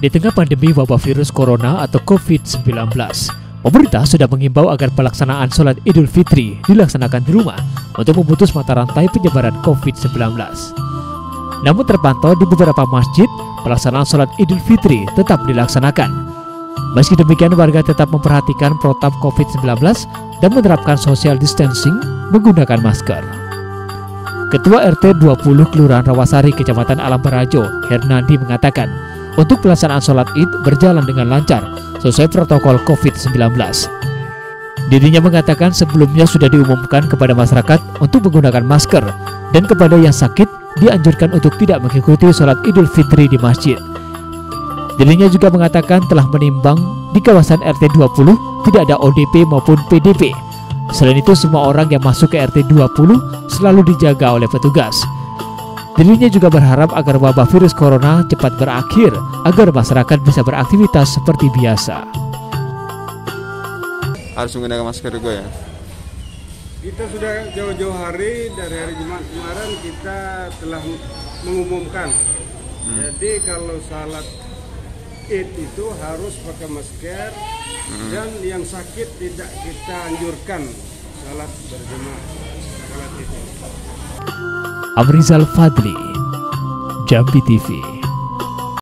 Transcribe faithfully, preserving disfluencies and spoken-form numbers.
Di tengah pandemi wabah virus corona atau covid sembilan belas, pemerintah sudah mengimbau agar pelaksanaan sholat Idul Fitri dilaksanakan di rumah untuk memutus mata rantai penyebaran covid sembilan belas. Namun terpantau di beberapa masjid, pelaksanaan sholat Idul Fitri tetap dilaksanakan. Meski demikian, warga tetap memperhatikan protap covid sembilan belas dan menerapkan social distancing menggunakan masker. Ketua R T dua puluh Kelurahan Rawasari, Kecamatan Alam Barajo, Hernandi mengatakan, untuk pelaksanaan sholat Id berjalan dengan lancar sesuai protokol covid sembilan belas. Dirinya mengatakan sebelumnya sudah diumumkan kepada masyarakat untuk menggunakan masker dan kepada yang sakit dianjurkan untuk tidak mengikuti sholat Idul Fitri di masjid. Dirinya juga mengatakan telah menimbang di kawasan R T dua puluh tidak ada O D P maupun P D P. Selain itu, semua orang yang masuk ke R T dua puluh selalu dijaga oleh petugas. Dirinya juga berharap agar wabah virus corona cepat berakhir agar masyarakat bisa beraktivitas seperti biasa. Harus menggunakan masker juga ya? Kita sudah jauh-jauh hari dari hari Jumat kemarin kita telah mengumumkan. Hmm. Jadi kalau salat Id itu harus pakai masker, hmm. dan yang sakit tidak kita anjurkan salat berjamaah. Salat Id. Amrizal Fadli, Jambi T V.